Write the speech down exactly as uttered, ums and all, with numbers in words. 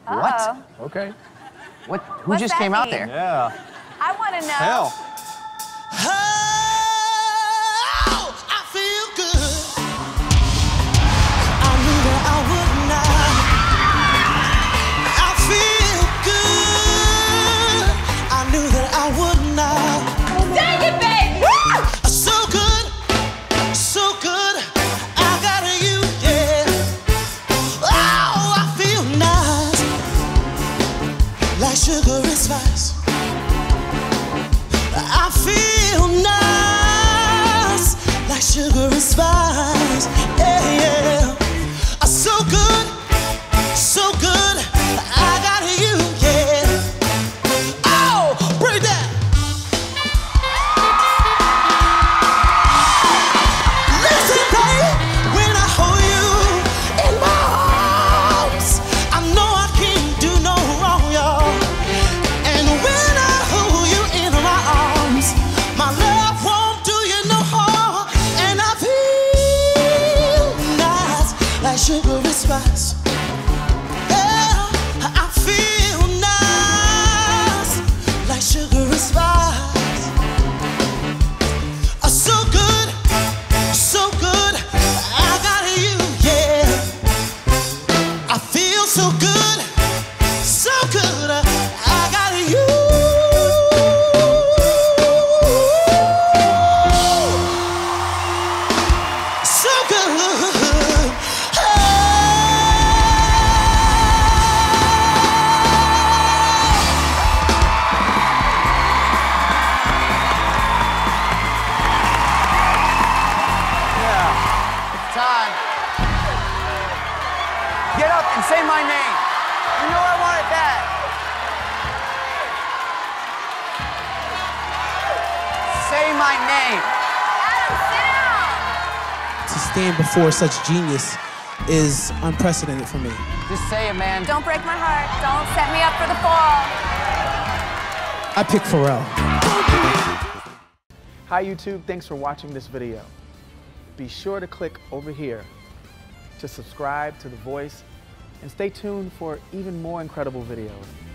Uh-oh. What? Okay. What? Who What's just that came out mean? there? Yeah. I want to know. Hell. Oh, I feel good. I knew that I would not. I feel good. I knew that I would not. Dang it, baby! So good, so good. I got you, yeah. Oh, I feel nice, like sugar and spice. I feel nice, like sugar and spice. Yeah, yeah. Uh, So good, so good. I got you, yeah. Oh, bring it down. Listen, baby, when I hold you in my arms, I know I can't do no wrong, y'all. And when I hold you in my arms, my love won't do you no harm. And I feel nice, like sugar and spice. Yeah, I feel nice, like sugar and spice. Uh, So good, so good. I got you, yeah. I feel so good, so good. I got you. So good. It's time. Get up and say my name. You know I want it bad. Say my name. Adam, sit down! To stand before such genius is unprecedented for me. Just say it, man. Don't break my heart. Don't set me up for the fall. I pick Pharrell. Hi, YouTube. Thanks for watching this video. Be sure to click over here to subscribe to The Voice and stay tuned for even more incredible videos.